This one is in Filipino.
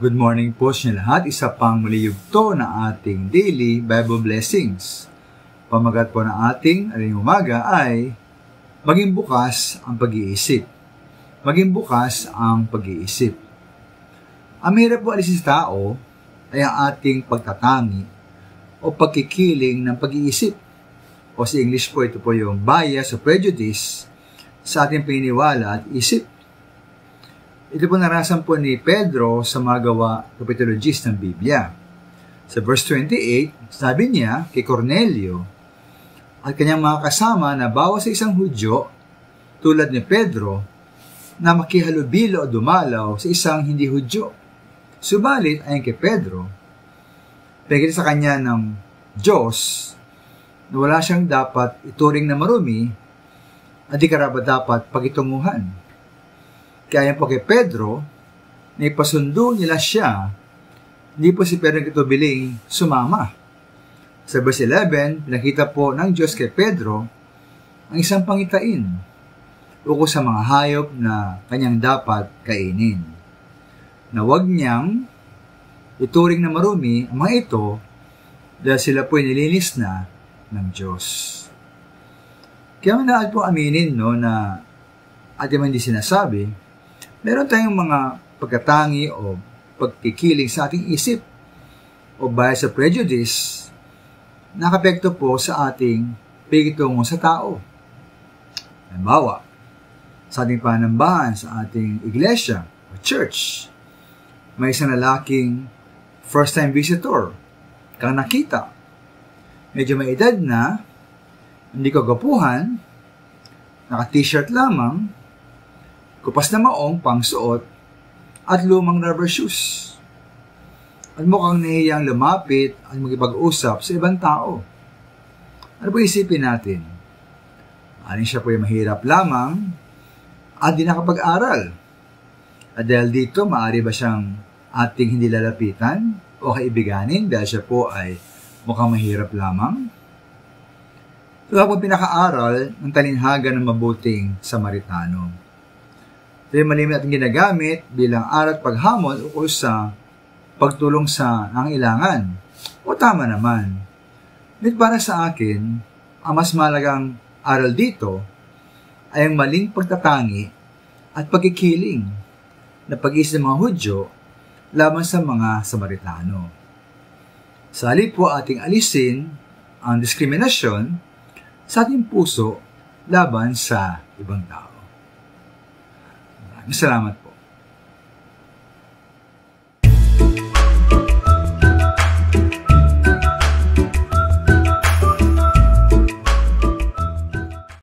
Good morning po sa inyo lahat. Isa pang muli yugto na ating daily Bible blessings. Pamagat po ng ating aling umaga ay maging bukas ang pag-iisip. Maging bukas ang pag-iisip. Ang mahirap po alisin sa tao ay ang ating pagtatangi o pagkikiling ng pag-iisip. O sa English po, ito po yung bias o prejudice sa ating paniniwala at isip. Ito po narasan po ni Pedro sa Magawa, Kapitulo 10 ng Biblia. Sa verse 28, sabi niya kay Cornelio at kanyang mga kasama na bawas sa isang Hudyo, tulad ni Pedro, na makihalubilo o dumalaw sa isang hindi Hudyo. Subalit, ayon kay Pedro, pagkita sa kanya ng Diyos na wala siyang dapat ituring na marumi at di karapat dapat pagitunguhan. Kaya po kay Pedro, na ipasundo nila siya, hindi po si Pedro nagtubiling sumama. Sa verse 11, pinakita po ng Diyos kay Pedro ang isang pangitain ukol sa mga hayop na kanyang dapat kainin. Na huwag niyang ituring na marumi ang mga ito dahil sila po nilinis na ng Diyos. Kaya manaal po aminin na ating man hindi sinasabi, meron tayong mga pagkatangi o pagkikiling sa ating isip o bias sa prejudice na nakapekto po sa ating pagitungo sa tao. Halimbawa, sa ating panambahan sa ating iglesia o church, may isang lalaking first-time visitor kang nakita. Medyo may edad na, hindi kagapuhan, naka-t-shirt lamang, kupas na maong pangsuot at lumang rubber shoes. At mukhang nahiyang lumapit at magipag-usap sa ibang tao. Ano po isipin natin? Alin siya po yung mahirap lamang at di nakapag-aral. At dahil dito, maaari ba siyang ating hindi lalapitan o kaibiganin dahil siya po ay mukhang mahirap lamang? Ito po pinaka-aral ng talinhaga ng mabuting Samaritano. Ito yung malimit ating ginagamit bilang aral at paghamon ukol sa pagtulong sa nangailangan. O tama naman. Ngunit para sa akin, ang mas malagang aral dito ay ang maling pagtatangi at pagkikiling na pag-isip ng mga Hudyo laban sa mga Samaritano. Sa halip po ating alisin ang diskriminasyon sa ating puso laban sa ibang tao. Salamat po.